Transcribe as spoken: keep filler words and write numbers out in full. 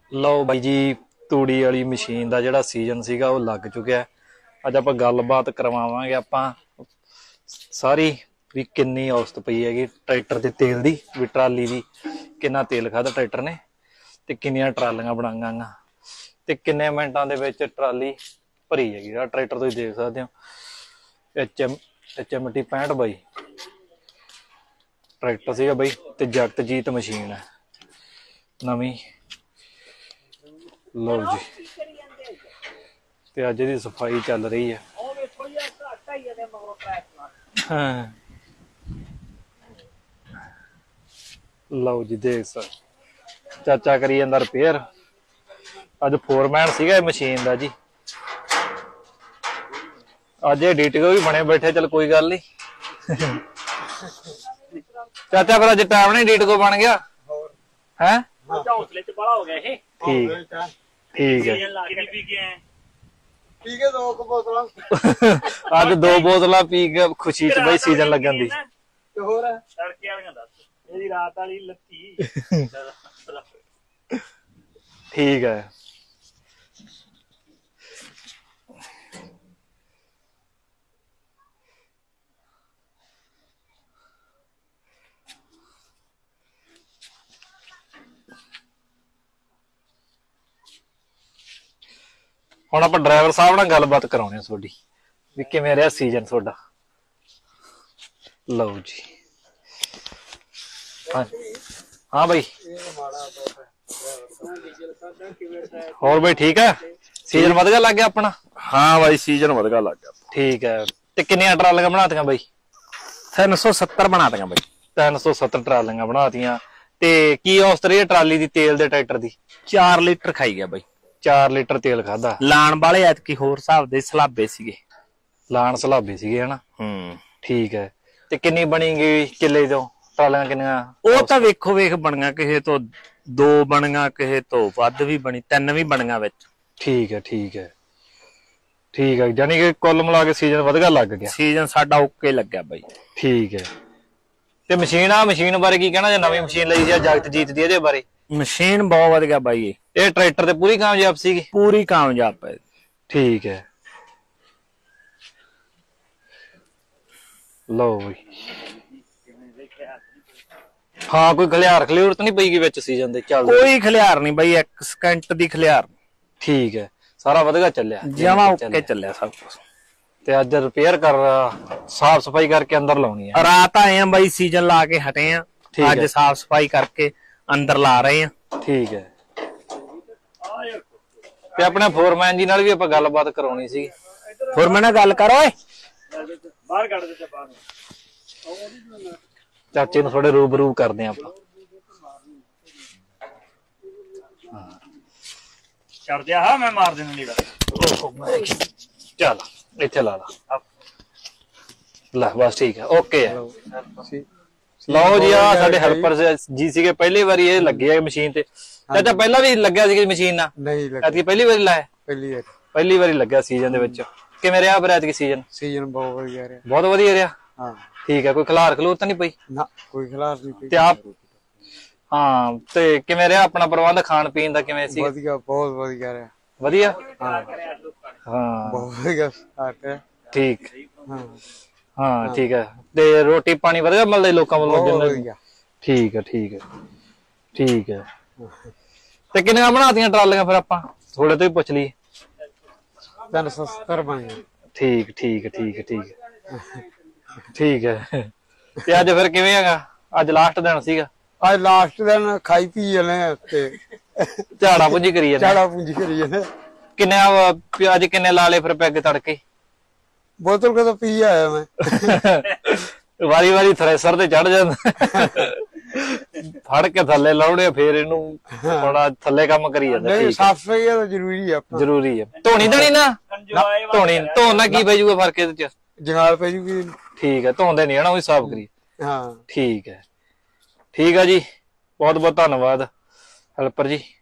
ਲਓ ਬਾਈ ਜੀ, ਤੂੜੀ ਵਾਲੀ ਮਸ਼ੀਨ ਦਾ ਜਿਹੜਾ ਸੀਜ਼ਨ ਸੀਗਾ ਉਹ ਲੱਗ ਚੁੱਕਿਆ। ਅੱਜ ਆਪਾਂ ਗੱਲਬਾਤ ਕਰਵਾਵਾਂਗੇ ਆਪਾਂ ਸਾਰੀ ਵੀ ਕਿੰਨੀ ਔਸਤ ਪਈ ਹੈਗੀ ਟਰੈਕਟਰ ਦੇ ਤੇਲ ਦੀ, ਵੀ ਟਰਾਲੀ ਦੀ ਕਿੰਨਾ ਤੇਲ ਖਾਦਾ ਟਰੈਕਟਰ ਨੇ ਤੇ ਕਿੰਨੀਆਂ ਟਰਾਲੀਆਂ ਬਣਾਈਆਂ ਤੇ ਕਿੰਨੇ ਮਿੰਟਾਂ ਦੇ ਵਿੱਚ ਟਰਾਲੀ ਭਰੀ ਹੈਗੀ। ਜਿਹੜਾ ਟਰੈਕਟਰ ਤੁਸੀਂ ਦੇਖ ਸਕਦੇ ਹੋ H M H M T ਪੈਂਹਠ ਬਾਈ ਟਰੈਕਟਰ ਸੀਗਾ ਬਾਈ ਤੇ ਜਗਤਜੀਤ ਮਸ਼ੀਨ ਹੈ ਨਵੀਂ। ਲਓ ਜੀ, ਤੇ ਅੱਜ ਦੀ ਸਫਾਈ ਚੱਲ ਰਹੀ ਹੈ। ਹਾਂ ਲਓ ਜੀ, ਦੇਖ ਸਰ ਚਾਚਾ ਕਰੀ ਜਾਂਦਾ ਰਿਪੇਅਰ। ਅੱਜ ਫੋਰਮੈਨ ਸੀਗਾ ਇਹ ਮਸ਼ੀਨ ਦਾ ਜੀ। ਅੱਜ ਇਹ ਡੀਟੀਓ ਵੀ ਬਣੇ ਬੈਠੇ, ਚਲ ਕੋਈ ਗੱਲ ਨੀ। ਚਾਚਾ ਫਿਰ ਅੱਜ ਟਾਈਮ ਨਹੀਂ ਡੀਟੀਓ ਬਣ ਗਿਆ ਹੈ। ਠੀਕ ਠੀਕ ਹੈ। ਅੱਜ ਦੋ ਬੋਤਲਾਂ ਪੀ ਕੇ ਖੁਸ਼ੀ ਚ ਬਈ ਸੀਜ਼ਨ ਲੱਗਣ ਦੀ। ਠੀਕ ਹੈ। ਹੁਣ ਆਪਾਂ ਡਰਾਈਵਰ ਸਾਹਿਬ ਨਾਲ ਗੱਲਬਾਤ ਕਰਾਉਣੀ ਆ ਤੁਹਾਡੀ ਵੀ ਕਿਵੇਂ ਰਿਹਾ ਸੀਜ਼ਨ ਤੁਹਾਡਾ। ਲਓ ਜੀ, ਹਾਂ ਹਾਂ ਬਾਈ, ਹੋਰ ਬਾਈ ਠੀਕ ਹੈ? ਸੀਜ਼ਨ ਵਧੀਆ ਲੱਗ ਗਿਆ ਆਪਣਾ? ਹਾਂ ਬਾਈ, ਸੀਜ਼ਨ ਵਧੀਆ ਲੱਗ ਗਿਆ। ਠੀਕ ਹੈ। ਤੇ ਕਿੰਨੀਆਂ ਟਰਾਲੀਆਂ ਬਣਾਤੀਆਂ ਬਾਈ? ਤਿੰਨ ਸੌ ਸੱਤਰ ਬਣਾਤੀਆਂ ਬਾਈ। ਤਿੰਨ ਸੌ ਸੱਤਰ ਟਰਾਲੀਆਂ ਬਣਾਤੀਆਂ। ਤੇ ਕੀ ਔਸਤ ਰਹੀ ਹੈ ਟਰਾਲੀ ਦੀ ਤੇਲ ਦੇ ਟਰੈਕਟਰ ਦੀ? ਚਾਰ ਲੀਟਰ ਖਾਈ ਗਿਆ ਬਾਈ। ਚਾਰ ਲੀਟਰ ਤੇਲ ਖਾਦਾ। ਲਾਣ ਵਾਲੇ ਐਤਕੀ ਹੋਰ ਹਿਸਾਬ ਦੇ ਸਲਾਬੇ ਸੀਗੇ। ਲਾਣ ਸਲਾਬੇ ਸੀਗੇ ਹਨਾ। ਹੂੰ ਠੀਕ ਹੈ। ਤੇ ਕਿੰਨੀ ਬਣੀ ਗਈ ਕਿੱਲੇ ਤੋਂ ਟਰਾਲੀਆਂ ਕਿੰਨੀਆਂ? ਉਹ ਤਾਂ ਵੇਖੋ ਵੇਖ ਬਣੀਆਂ, ਕਿਸੇ ਤੋਂ ਦੋ ਬਣੀਆਂ, ਕਿਸੇ ਤੋਂ ਵੱਧ ਵੀ ਬਣੀ, ਤਿੰਨ ਵੀ ਬਣੀਆਂ ਵਿੱਚ। ਠੀਕ ਹੈ ਠੀਕ ਹੈ ਠੀਕ ਹੈ। ਯਾਨੀ ਕਿ ਕੁੱਲ ਮਿਲਾ ਕੇ ਸੀਜ਼ਨ ਵਧੀਆ ਲੱਗ ਗਿਆ। ਸੀਜ਼ਨ ਸਾਡਾ ਓਕੇ ਲੱਗਿਆ ਬਾਈ। ਠੀਕ ਹੈ। ਤੇ ਮਸ਼ੀਨ ਆ ਮਸ਼ੀਨ ਬਾਰੇ ਕੀ ਕਹਿਣਾ? ਜੇ ਨਵੀਂ ਮਸ਼ੀਨ ਲਈ ਸੀ ਜਗਤਜੀਤ ਦੀ, ਇਹਦੇ ਬਾਰੇ? ਮਸ਼ੀਨ ਬਹੁਤ ਵਧੀਆ ਬਾਈ। ਇਹ ਟਰੈਕਟਰ ਤੇ ਪੂਰੀ ਕਾਮਯਾਬ ਸੀਗੀ? ਪੂਰੀ ਕਾਮਯਾਬ ਹੈ। ਠੀਕ ਹੈ। ਲਓ ਬਈ, ਹਾਂ ਕੋਈ ਖਲਿਆਰ ਖਲਿਊਰ ਤਾਂ ਨਹੀਂ ਪਈ ਗਈ ਵਿੱਚ ਸੀਜ਼ਨ ਦੇ? ਚੱਲ ਕੋਈ ਖਲਿਆਰ ਨਹੀਂ ਬਾਈ, ਇੱਕ ਸਕਿੰਟ ਦੀ ਖਲਿਆਰ। ਠੀਕ ਹੈ, ਸਾਰਾ ਵਧੀਆ ਚੱਲਿਆ, ਜਮਾ ਓਕੇ ਚੱਲਿਆ ਸਭ ਕੁਝ। ਤੇ ਅੱਜ ਰਿਪੇਅਰ ਕਰ ਸਾਫ ਸਫਾਈ ਕਰਕੇ ਅੰਦਰ ਲਾਉਣੀ ਹੈ। ਰਾਤ ਆਏ ਆ ਬਾਈ, ਸੀਜ਼ਨ ਲਾ ਕੇ ਹਟੇ ਆ, ਅੱਜ ਸਾਫ ਸਫਾਈ ਕਰਕੇ ਅੰਦਰ ਲਾ ਰਹੇ ਆ। ਠੀਕ ਹੈ। ਤੇ ਆਪਣੇ ਫੋਰਮੈਨ ਜੀ ਨਾਲ ਵੀ ਆਪਾਂ ਗੱਲਬਾਤ ਕਰਾਉਣੀ ਸੀ। ਫੋਰਮੈਨ ਨਾਲ ਗੱਲ ਕਰ ਓਏ। ਬਾਹਰ ਕੱਢ ਦਿੱਤਾ ਬਾਹਰ। ਚਾਚੇ ਨੂੰ ਥੋੜੇ ਰੂਬਰੂ ਕਰਦੇ ਆ ਆਪਾਂ। ਛੱਡ ਦਿਆ ਹਾਂ, ਮੈਂ ਮਾਰ ਦੇਣਾ ਨੀੜਾ। ਚੱਲ ਇੱਥੇ ਲਾ ਲਾ ਲੈ, ਬਸ ਠੀਕ ਹੈ, ਓਕੇ ਹੈ। ਲਓ ਜੀ, ਆ ਸਾਡੇ ਹੈਲਪਰ ਜੀ ਸੀਗੇ, ਪਹਿਲੀ ਵਾਰੀ ਇਹ ਲੱਗੇ ਆ ਮਸ਼ੀਨ ਤੇ। ਚਾਚਾ ਪਹਿਲਾਂ ਵੀ ਲੱਗਿਆ ਸੀ ਮਸ਼ੀਨ ਨਾਲ? ਨਹੀਂ ਐਤਕੀ ਪਹਿਲੀ ਵਾਰੀ ਲਾਇਆ? ਪਹਿਲੀ ਵਾਰੀ ਪਹਿਲੀ ਵਾਰੀ ਲੱਗਿਆ ਸੀਜ਼ਨ ਦੇ ਵਿੱਚ। ਕਿਵੇਂ ਰਿਹਾ ਫਿਰ ਐਤਕੀ ਸੀਜ਼ਨ? ਸੀਜ਼ਨ ਬਹੁਤ ਵਧੀਆ ਰਿਹਾ। ਬਹੁਤ ਵਧੀਆ ਰਿਹਾ। ਹਾਂ ਠੀਕ ਹੈ। ਕੋਈ ਖਲਾਰ ਖਲੂਰ ਤਾਂ ਨਹੀਂ ਪਈ? ਨਾ ਕੋਈ ਖਿਲਾਫ ਨਹੀਂ ਪਈ। ਤੇ ਆਪ ਹਾਂ, ਤੇ ਕਿਵੇਂ ਰਿਹਾ ਆਪਣਾ ਪ੍ਰਬੰਧ ਖਾਣ ਪੀਣ ਦਾ? ਕਿਵੇਂ ਸੀ? ਵਧੀਆ, ਬਹੁਤ ਵਧੀਆ ਰਿਹਾ। ਵਧੀਆ ਹਾਂ ਹਾਂ ਬਹੁਤ ਵਧੀਆ। ਠੀਕ ਹਾਂ ਹਾਂ ਠੀਕ ਹੈ। ਤੇ ਰੋਟੀ ਪਾਣੀ ਵਧੀਆ ਮਿਲਦਾ ਲੋਕਾਂ ਵੱਲੋਂ? ਵਧੀਆ। ਠੀਕ ਹੈ ਠੀਕ ਹੈ ਠੀਕ ਹੈ। ਤੇ ਕਿੰਨੀਆਂ ਬਣਾਤੀਆਂ ਟਰਾਲੀਆਂ ਫਿਰ ਆਪਾਂ? ਥੋੜੇ ਤੋਂ ਹੀ ਪੁੱਛ ਲਈਏ। ਤਿੰਨ ਸੌ ਸੱਤਰ ਬਣ ਗਏ। ਠੀਕ ਠੀਕ ਠੀਕ ਠੀਕ ਠੀਕ ਹੈ। ਤੇ ਅੱਜ ਫਿਰ ਕਿਵੇਂ ਹੈਗਾ? ਅੱਜ ਲਾਸਟ ਦਿਨ ਸੀਗਾ? ਅੱਜ ਲਾਸਟ ਦਿਨ ਖਾਈ ਪੀ ਜਨੇ ਤੇ ਝਾੜਾ ਪੂੰਜੀ ਕਰੀ ਜਾਂਦੇ? ਝਾੜਾ ਪੂੰਜੀ ਕਰੀ ਜਾਂਦੇ। ਕਿੰਨੇ ਅੱਜ ਕਿੰਨੇ ਲਾ ਲਏ ਫਿਰ ਪੈਗ ਤੜਕੇ? ਬੋਤਲ ਕਦੋਂ ਪੀ ਆਇਆ ਮੈਂ। ਵਾਰੀ ਵਾਰੀ ਥ੍ਰੈਸ਼ਰ ਤੇ ਚੜ ਜਾਂਦਾ, ਫੜ ਕੇ ਥੱਲੇ ਲਾਉਣੇ, ਫੇਰ ਇਹਨੂੰ ਥੋੜਾ ਥੱਲੇ ਕੰਮ ਕਰੀ ਜਾਂਦਾ। ਨਹੀਂ, ਸਾਫ ਸਫਾਈ ਤਾਂ ਜ਼ਰੂਰੀ ਆ। ਜ਼ਰੂਰੀ ਹੈ। ਧੋਣੀ ਧਣੀ ਨਾ ਧੋਣੀ ਧੋਣ ਨਾਲ ਕੀ ਪੈ ਜਾਊਗਾ ਫਰਕ ਇਹਦੇ ਚ? ਜੰਗਾਲ ਪੈ ਜੂਗੀ। ਠੀਕ ਹੈ, ਧੋਂਦੇ ਨੀ ਹਨਾ, ਉਹ ਸਾਫ਼ ਕਰੀ। ਹਾਂ ਠੀਕ ਹੈ ਠੀਕ ਹੈ ਜੀ, ਬਹੁਤ ਬਹੁਤ ਧੰਨਵਾਦ ਹੈਲਪਰ ਜੀ।